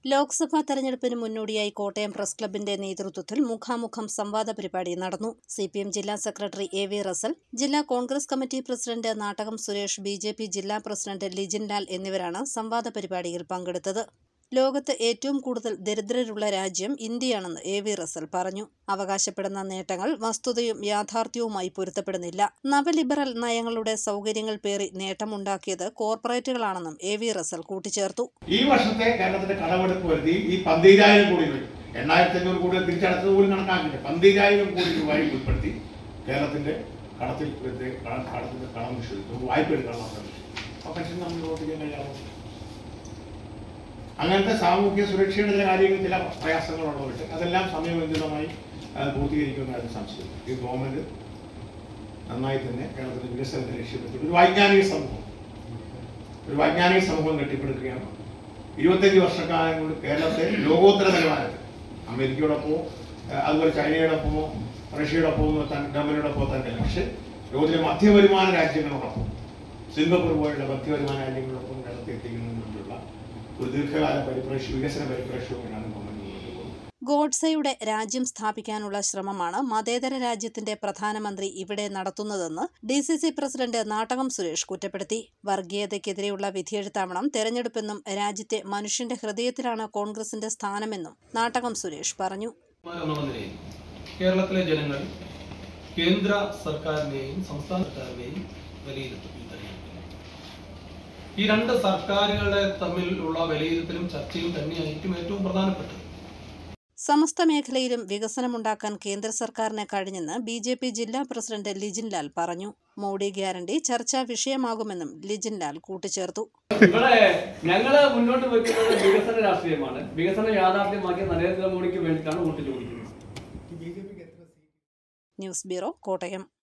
ലോക്സഭാ തെരഞ്ഞെടുപ്പിന് മുന്നോടിയായി കോട്ടയം പ്രസ് ക്ലബിന്റെ നേതൃത്വത്തിൽ മുഖാമുഖം സംവാദ പരിപാടി നടന്നു. CPM ജില്ലാ സെക്രട്ടറി AV റസൽ, ജില്ലാ Congress committee president Nattakam Suresh, BJP ജില്ലാ പ്രസിഡന്റ് ലിജിൻ ലാൽ എന്നിവരാണ് സംവാദ പരിപാടിയിൽ പങ്കെടുത്തത്. ലോകത്ത് ഏറ്റവും കൂടുതൽ ദരിദ്രരുള്ള രാജ്യം ഇന്ത്യയാണെന്ന് AV റസൽ പറഞ്ഞു. അവകാശപ്പെടുന്ന നേട്ടങ്ങൾ വസ്തുതയും യാഥാർത്ഥ്യവുമായി പൊരുത്തപ്പെടുന്നില്ല. നവലിബറൽ നയങ്ങളുടെ സൗകര്യങ്ങൾ പേറി നേട്ടമുണ്ടാക്കിയത് കോർപ്പറേറ്റുകളാണെന്നും AV റസൽ കൂട്ടിച്ചേർത്തു. ഈ വർഷത്തെ കേരളത്തിന്റെ കടമെടുപ്പ് പരിധി ഈ 12,000 കോടി രൂപ, 8,500 കോടി തിരിച്ചടച്ചത് പോലും കണക്കാക്കില്ല. 12,000 കോടി രൂപയിൽ ഉൾപ്പെടുത്തി കേരളത്തിന്റെ കടത്തിന്റെ കടം നിഷേധിച്ചു, വായ്പ എടുക്കണം. പെൻഷൻ നമ്മൾ പ്രവർത്തിക്കാൻ കഴിയാമോ? അങ്ങനത്തെ സാമൂഹ്യ സുരക്ഷയുടെ ചില കാര്യങ്ങൾ, ചില പ്രയാസങ്ങളുള്ളവർക്ക് അതെല്ലാം സമയബന്ധിതമായി പൂർത്തീകരിക്കുന്ന സംശയം. ഈ ഗവൺമെന്റ് നന്നായി തന്നെ കേരളത്തിന്റെ വികസനത്തെ ലക്ഷ്യമിട്ട് ഒരു വൈജ്ഞാനിക സമൂഹം കെട്ടിപ്പടുക്കുകയാണ്. 25 വർഷക്കാലം കൊണ്ട് കേരളത്തെ ലോകോത്തര നിലവാരത്തിൽ അമേരിക്കയോടൊപ്പമോ അതുപോലെ ചൈനയോടൊപ്പമോ റഷ്യയോടൊപ്പമോ ജർമ്മനിയോടൊപ്പമോ തന്നെ, പക്ഷെ ലോകത്തിലെ മധ്യവരുമാന രാജ്യങ്ങളോടൊപ്പം, സിംഗപ്പൂർ പോലുള്ള മധ്യവരുമാന രാജ്യങ്ങളോടൊപ്പം കേരളത്തെ എത്തിക്കുന്നതിനുള്ള ഒരു ദീർഘകാല വികസന പരിപ്രേക്ഷ്യവുമാണ് ഗോഡ്സെയുടെ രാജ്യം സ്ഥാപിക്കാനുള്ള ശ്രമമാണ് മതേതര രാജ്യത്തിന്റെ പ്രധാനമന്ത്രി ഇവിടെ നടത്തുന്നതെന്ന് DCC പ്രസിഡന്റ് നാട്ടകം സുരേഷ് കുറ്റപ്പെടുത്തി. വർഗീയതയ്ക്കെതിരെയുള്ള വിധിയെഴുത്താവണം തെരഞ്ഞെടുപ്പെന്നും രാജ്യത്തെ മനുഷ്യന്റെ ഹൃദയത്തിലാണ് കോൺഗ്രസിന്റെ സ്ഥാനമെന്നും നാട്ടകം സുരേഷ് പറഞ്ഞു. കേരളത്തിലെ ജനങ്ങൾ കേന്ദ്ര സർക്കാരിനെയും സംസ്ഥാന സർക്കാരിനെയും വിലയിരുത്തും. ഈ രണ്ട് സർക്കാരുകളെ തമ്മിലുള്ള വിലയിരുത്തലും ചർച്ചയും തന്നെയായിരിക്കും ഏറ്റവും പ്രധാനപ്പെട്ടത്. സമസ്ത മേഖലയിലും വികസനമുണ്ടാക്കാൻ കേന്ദ്ര സർക്കാരിന് കഴിഞ്ഞെന്ന് BJP ജില്ലാ പ്രസിഡന്റ് ലിജിൻ ലാൽ പറഞ്ഞു. മോഡി ഗ്യാരണ്ടി ചർച്ചാ വിഷയമാകുമെന്നും ലിജിൻ ലാൽ കൂട്ടിച്ചേർത്തു. ഞങ്ങള് മുന്നോട്ട് വയ്ക്കുന്നത് വികസന രാഷ്ട്രീയമാണ്. വികസനം യാഥാർത്ഥ്യമാക്കിയ നരേന്ദ്രമോദിക്ക് വേണ്ടിയിട്ടാണ് വോട്ട് ചോദിക്കുന്നത്. News bureau, Kottayam.